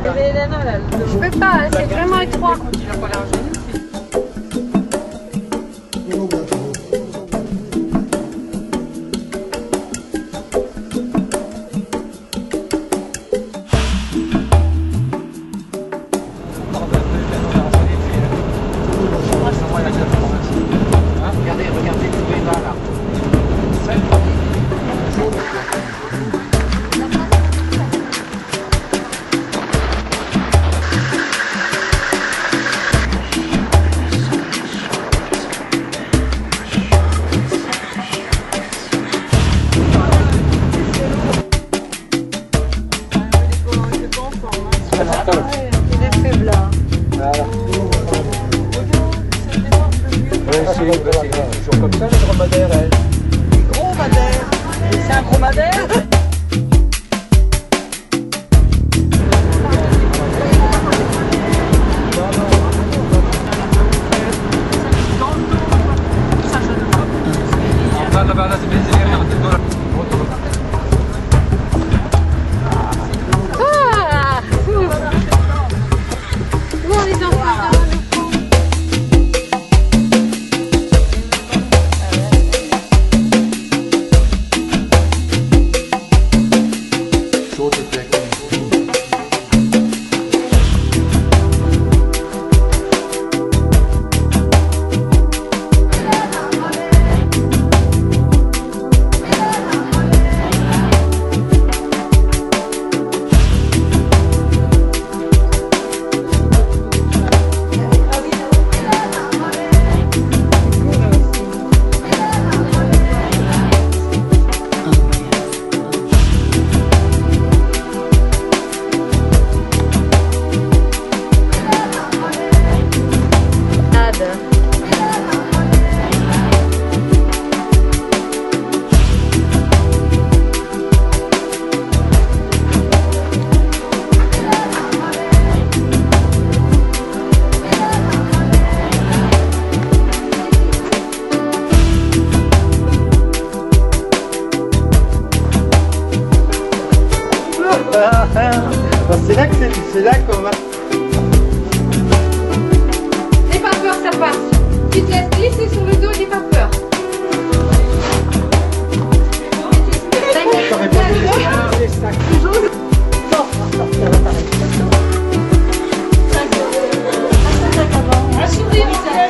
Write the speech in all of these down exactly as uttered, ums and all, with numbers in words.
Je peux pas, c'est vraiment étroit. Regardez, regardez, tout est là, là. Il est faible là. Voilà. Ouais, c'est toujours comme ça, les dromadaires, elles. Les gros madères. C'est un gros madère. C'est là que c'est là qu'on va. N'aie pas peur, ça passe. Tu te laisses glisser sur le dos, n'aie pas peur. J'aurais pas dû laisser les sacs. Un sourire.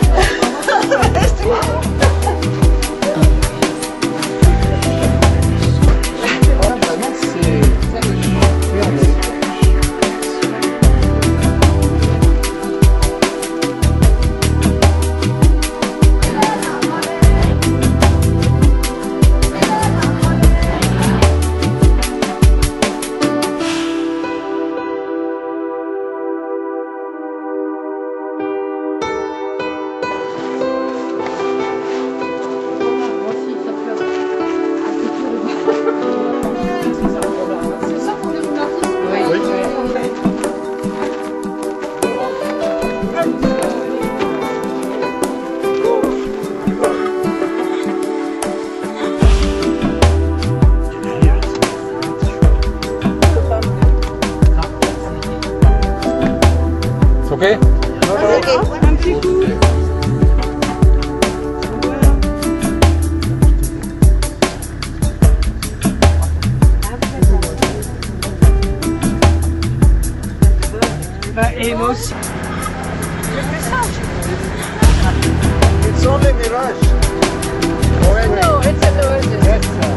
Okay? Okay. Un petit coup. Et moi aussi. It's only mirage. No, it's a